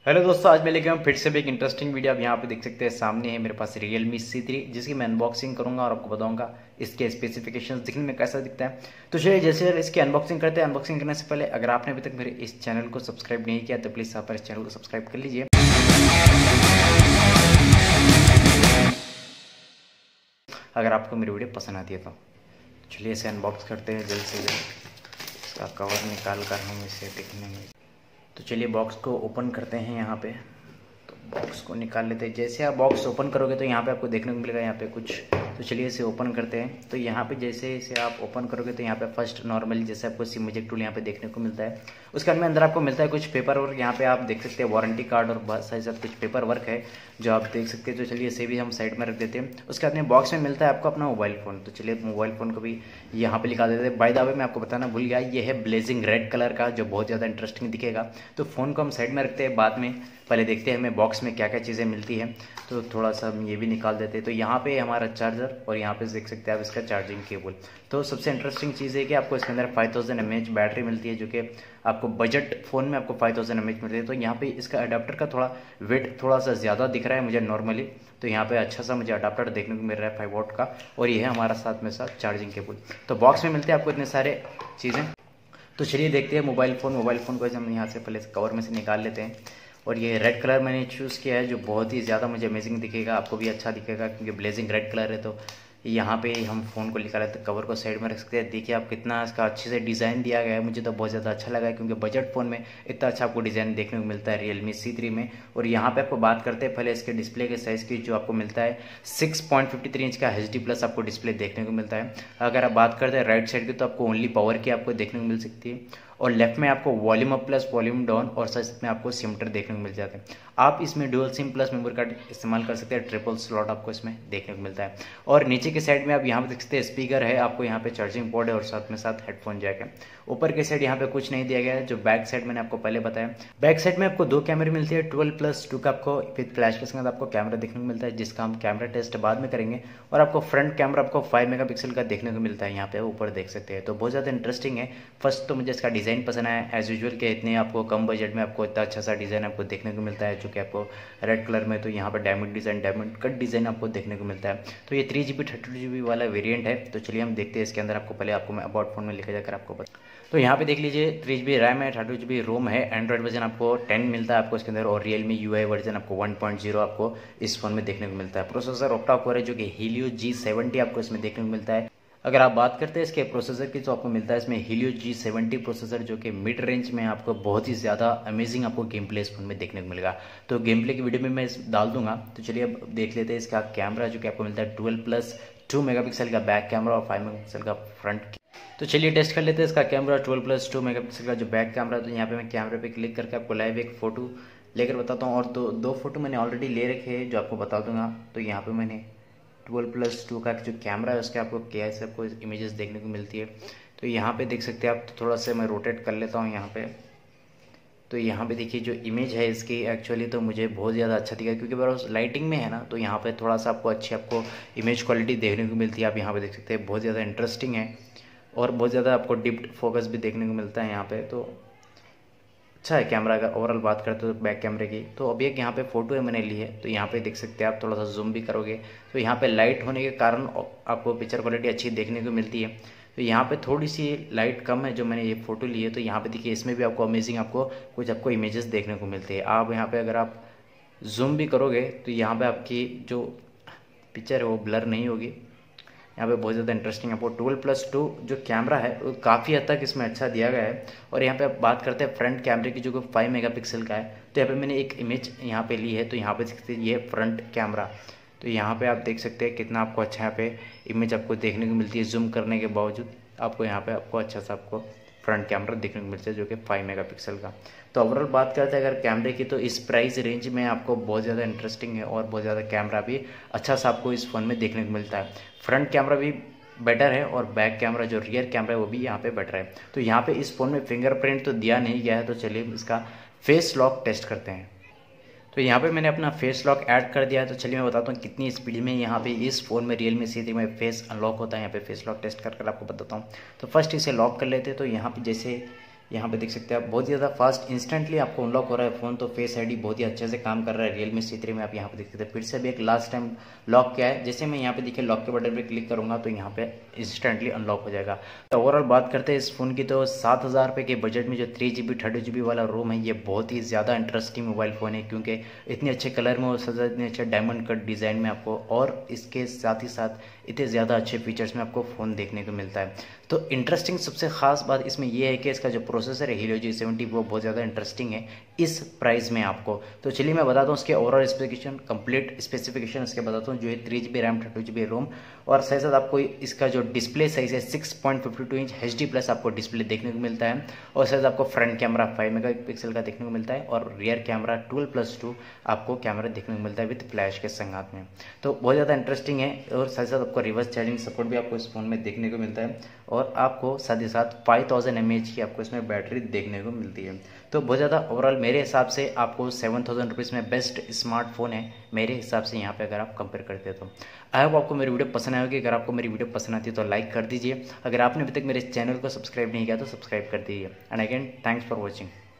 Hello दोस्तों, आज मैं लेके आया हूं फिर से भी एक इंटरेस्टिंग वीडियो। आप यहाँ पे देख सकते हैं, सामने है मेरे पास Realme C3 जिसकी मैं अनबॉक्सिंग करूंगा और आपको बताऊंगा इसके स्पेसिफिकेशंस दिखने में कैसा दिखता है। तो चलिए जैसे इसकी अनबॉक्सिंग करते हैं। अनबॉक्सिंग करने से पहले अगर आपने अभी तक मेरे इस चैनल को सब्सक्राइब नहीं किया तो प्लीज़ आप इस चैनल को सब्सक्राइब कर लीजिए। अगर आपको मेरी वीडियो पसंद आती है तो चलिए इसे अनबॉक्स करते हैं जल्द से जल्द। इसका कवर निकाल कर हम इसे देखने में, तो चलिए बॉक्स को ओपन करते हैं। यहाँ पे तो बॉक्स को निकाल लेते हैं। जैसे आप बॉक्स ओपन करोगे तो यहाँ पे आपको देखने को मिलेगा यहाँ पे कुछ। तो चलिए इसे ओपन करते हैं। तो यहाँ पे जैसे इसे आप ओपन करोगे तो यहाँ पे फर्स्ट नॉर्मली जैसे आपको सिम इजेक्ट टूल यहाँ पे देखने को मिलता है। उसके बाद में अंदर आपको मिलता है कुछ पेपर वर्क। यहाँ पे आप देख सकते हैं वारंटी कार्ड और बहुत सारे साथ कुछ पेपर वर्क है जो आप देख सकते हैं। तो चलिए इसे भी हम साइड में रख देते हैं। उसके बाद में बॉक्स में मिलता है आपको अपना मोबाइल फ़ोन। तो चलिए मोबाइल फ़ोन को भी यहाँ पे लिखा देते हैं। बाय द वे मैं आपको बताना भूल गया, ये है ब्लेजिंग रेड कलर का जो बहुत ज़्यादा इंटरेस्टिंग दिखेगा। तो फ़ोन को हम साइड में रखते हैं, बाद में पहले देखते हैं हमें बॉक्स में क्या क्या चीज़ें मिलती है। तो थोड़ा सा हम ये भी निकाल देते हैं। तो यहाँ पे हमारा चार्जर और यहाँ पे देख सकते हैं आप इसका चार्जिंग केबल। तो सबसे इंटरेस्टिंग चीज़ है कि आपको इसके अंदर 5000 mAh बैटरी मिलती है जो कि आपको बजट फ़ोन में आपको 5000 mAh मिलती है। तो यहाँ पे इसका अडाप्टर का थोड़ा वेट थोड़ा सा ज़्यादा दिख रहा है मुझे नॉर्मली। तो यहाँ पे अच्छा सा मुझे अडाप्टर देखने को मिल रहा है 5 वॉट का, और ये है हमारा साथ में साथ चार्जिंग केबल। तो बॉक्स में मिलते हैं आपको इतने सारे चीज़ें। तो चलिए देखते हैं मोबाइल फ़ोन को हम यहाँ से पहले कवर में से निकाल लेते हैं। और ये रेड कलर मैंने चूज़ किया है जो बहुत ही ज़्यादा मुझे अमेजिंग दिखेगा, आपको भी अच्छा दिखेगा क्योंकि ब्लेजिंग रेड कलर है। तो यहाँ पे हम फ़ोन को निकाला तो कवर को साइड में रख सकते हैं। देखिए आप कितना इसका अच्छे से डिज़ाइन दिया गया है, मुझे तो बहुत ज़्यादा अच्छा लगा है क्योंकि बजट फ़ोन में इतना अच्छा आपको डिज़ाइन देखने को मिलता है Realme C3 में। और यहाँ पे आपको बात करते हैं पहले इसके डिस्प्ले के साइज़ की, जो आपको मिलता है 6.53 इंच का HD+ आपको डिस्प्ले देखने को मिलता है। अगर आप बात करते हैं राइट साइड की तो आपको ओनली पावर की आपको देखने को मिल सकती है, और लेफ्ट में आपको volume up plus volume down और साथ में आपको सिम टर देखने को मिल जाते हैं। आप इसमें dual SIM plus memory card इस्तेमाल कर सकते हैं, ट्रिपल स्लॉट आपको इसमें देखने को मिलता है। और नीचे के साइड में आप यहाँ पे देख सकते हैं स्पीकर है, आपको यहाँ पे चार्जिंग पोर्ट है और साथ में साथ हेडफोन जैक है। ऊपर के साइड यहाँ पे कुछ नहीं दिया गया है। जो बैक साइड मैंने आपको पहले बताया, बैक साइड में आपको 2 कैमरे मिलती है 12+2 का आपको विद फ्लैश के साथ आपको कैमरा देखने को मिलता है, जिसका हम कैमरा टेस्ट बाद में करेंगे। और आपको फ्रंट कैमरा आपको 5 मेगापिक्सल का देखने को मिलता है, यहाँ पे ऊपर देख सकते हैं। तो बहुत ज़्यादा इंटरेस्टिंग है। फर्स्ट तो मुझे इसका डिज़ाइन पसंद आया एज यूजुअल के इतने आपको कम बजट में आपको इतना अच्छा सा डिज़ाइन आपको देखने को मिलता है जो कि आपको रेड कलर में। तो यहाँ पर डायमंड कट डिज़ाइन आपको देखने को मिलता है। तो ये 3GB 32GB वाला वेरिएंट है। तो चलिए हम देखते हैं इसके अंदर आपको पहले आपको मैं अबाउट फोन में लिखा जाकर आपको बता। तो यहाँ पे देख लीजिए 3GB रैम है, 32GB रोम है। एंड्रॉइड वर्जन आपको 10 मिलता है आपको इसके अंदर, और Realme UI वर्जन आपको 1.0 आपको इस फोन में देखने को मिलता है। प्रोसेसर ऑक्टा कोर है जो कि Helio G70 आपको इसमें देखने को मिलता है। अगर आप बात करते हैं इसके प्रोसेसर की तो आपको मिलता है इसमें Helio G70 प्रोसेसर जो कि मिड रेंज में आपको बहुत ही ज़्यादा अमेजिंग आपको गेम प्ले इस फोन में देखने को मिलेगा। तो गेम प्ले की वीडियो में मैं डाल दूंगा। तो चलिए अब देख लेते हैं इसका कैमरा जो कि आपको मिलता है 12+2 मेगापिक्सल का बैक कैमरा और 5 मेगापिक्सल का फ्रंट। तो चलिए टेस्ट कर लेते हैं इसका कैमरा 12+2 मेगापिक्सल का जो बैक कैमरा। तो यहाँ पे मैं कैमरे पे क्लिक करके आपको लाइव एक फ़ोटो लेकर बताता हूँ, और दो फोटो मैंने ऑलरेडी ले रखे हैं जो आपको बता दूंगा। तो यहाँ पे मैंने 12+2 का जो कैमरा है उसके आपको कैसे आपको इमेजेस देखने को मिलती है। तो यहाँ पे देख सकते हैं आप। तो थोड़ा सा मैं रोटेट कर लेता हूँ यहाँ पे। तो यहाँ पे देखिए जो इमेज है इसकी एक्चुअली तो मुझे बहुत ज़्यादा अच्छा दिखा क्योंकि बस लाइटिंग में है ना, तो यहाँ पे थोड़ा सा आपको अच्छी आपको इमेज क्वालिटी देखने को मिलती है। आप यहाँ पे देख सकते हैं बहुत ज़्यादा इंटरेस्टिंग है और बहुत ज़्यादा आपको डिप्थ फोकस भी देखने को मिलता है यहाँ पे। तो अच्छा है कैमरा। अगर ओवरऑल बात करते हो तो बैक कैमरे की, तो अभी एक यहाँ पे फ़ोटो है मैंने ली है। तो यहाँ पे देख सकते हैं आप, थोड़ा सा जूम भी करोगे तो यहाँ पे लाइट होने के कारण आपको पिक्चर क्वालिटी अच्छी देखने को मिलती है। तो यहाँ पे थोड़ी सी लाइट कम है जो मैंने ये फ़ोटो ली है। तो यहाँ पे देखिए इसमें भी आपको अमेजिंग आपको कुछ आपको इमेजेस देखने को मिलते हैं। आप यहाँ पे अगर आप जूम भी करोगे तो यहाँ पे आपकी जो पिक्चर है वो ब्लर नहीं होगी। यहाँ पे बहुत ज़्यादा इंटरेस्टिंग आपको 12+2 जो कैमरा है वो काफ़ी हद तक इसमें अच्छा दिया गया है। और यहाँ पे आप बात करते हैं फ्रंट कैमरे की जो कि 5 मेगापिक्सल का है। तो यहाँ पे मैंने एक इमेज यहाँ पे ली है। तो यहाँ पे देख सकते हैं ये फ्रंट कैमरा। तो यहाँ पे आप देख सकते हैं कितना आपको अच्छा यहाँ पे इमेज आपको देखने को मिलती है। जूम करने के बावजूद आपको यहाँ पे आपको अच्छा सा आपको फ्रंट कैमरा देखने को मिलता है जो कि 5 मेगापिक्सल का। तो ओवरऑल बात करते हैं अगर कैमरे की, तो इस प्राइस रेंज में आपको बहुत ज़्यादा इंटरेस्टिंग है और बहुत ज़्यादा कैमरा भी अच्छा सा आपको इस फ़ोन में देखने को मिलता है। फ्रंट कैमरा भी बेटर है और बैक कैमरा जो रियर कैमरा है वो भी यहाँ पे बेटर है। तो यहाँ पे इस फ़ोन में फिंगरप्रिंट तो दिया नहीं गया है। तो चलिए इसका फेस लॉक टेस्ट करते हैं। तो यहाँ पे मैंने अपना फेस लॉक ऐड कर दिया है। तो चलिए मैं बताता हूँ कितनी स्पीड में यहाँ पे इस फ़ोन में Realme C3 में फेस अनलॉक होता है। यहाँ पे फेस लॉक टेस्ट कर आपको बताता हूँ। तो फर्स्ट इसे लॉक कर लेते हैं। तो यहाँ पे जैसे यहाँ पे देख सकते हैं आप, बहुत ज़्यादा फास्ट इंस्टेंटली आपको अनलॉक हो रहा है फ़ोन। तो फेस आईडी बहुत ही अच्छे से काम कर रहा है Realme C3 में। आप यहाँ पे देख सकते हैं फिर से भी एक लास्ट टाइम लॉक किया है। जैसे मैं यहाँ पे देखिए लॉक के बटन पे क्लिक करूँगा तो यहाँ पे इंस्टेंटली अनलॉक हो जाएगा। तो ओवरऑल बात करते हैं इस फ़ोन की, तो 7,000 रुपये के बजट में जो 3GB 30GB वाला रोम है, ये बहुत ही ज़्यादा इंटरेस्टिंग मोबाइल फ़ोन है, क्योंकि इतने अच्छे कलर में और सजा इतने अच्छे डायमंड कट डिज़ाइन में आपको, और इसके साथ ही साथ इतने ज़्यादा अच्छे फीचर्स में आपको फ़ोन देखने को मिलता है। तो इंटरेस्टिंग सबसे खास बात इसमें यह है कि इसका जो प्रोसेसर है Helio G70 वो बहुत ज़्यादा इंटरेस्टिंग है इस प्राइस में आपको। तो चलिए मैं बताता हूँ उसके ओवरऑल स्पेसिफिकेशन, कंप्लीट स्पेसिफिकेशन इसके बताता हूँ, जो है 3GB रैम 32GB रोम, और साथ साथ आपको इसका जो डिस्प्ले साइज है 6.52 इंच HD+ आपको डिस्प्ले देखने को मिलता है, और साथ आपको फ्रंट कैमरा 5 मेगापिक्सल का देखने को मिलता है, और रियर कैमरा 12+2 आपको कैमरा देखने को मिलता है विद फ्लैश के संगात में। तो बहुत ज़्यादा इंटरेस्टिंग है, और साथ साथ आपको रिवर्स चार्जिंग सपोर्ट भी आपको इस फोन में देखने को मिलता है, और आपको साथ ही साथ 5000 mAh की आपको इसमें बैटरी देखने को मिलती है। तो बहुत ज़्यादा ओवरऑल मेरे हिसाब से आपको 7000 रुपीज़ में बेस्ट स्मार्टफोन है मेरे हिसाब से यहाँ पे, अगर आप कंपेयर करते हो तो। आई होप आपको मेरी वीडियो पसंद आएगी। अगर आपको मेरी वीडियो पसंद आती है तो लाइक कर दीजिए। अगर आपने अभी तक मेरे चैनल को सब्सक्राइब नहीं किया तो सब्सक्राइब कर दीजिए। And again thanks for watching.